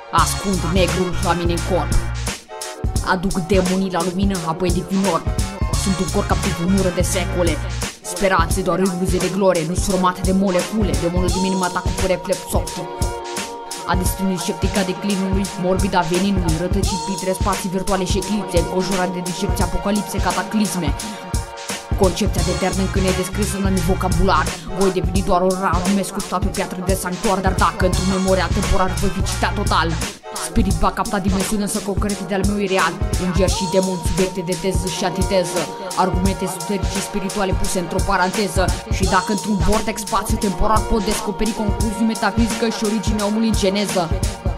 Ascund negrul la mine în corp. Aduc demonii la lumină, apoi devin orb. Sunt un corp captiv în ură de secole. Speranțe, doar iluzie de glorie, nu sunt formate de molecule. Demonul din mine mă atacă cu reflex optic. A destinului sceptic a declinului, morbid a veninului, rătăcit printre spații virtuale și eclipse, înconjurat de deșepți apocalipse, cataclisme. Concepția de etern încă ne descrisă în anumit vocabular. Voi deveni doar un rar nume sculptat pe piatră de sanctuar. Dar dacă într-un memorial temporar voi fi citat total, spirit va capta dimensiunea însă concrete de-al meu ireal. Îngeri și demoni, subiecte de teză și antiteză, argumente esoterice spirituale puse într-o paranteză. Și dacă într-un vortex spațiu temporar pot descoperi concluzii metafizică și originea omului în geneză,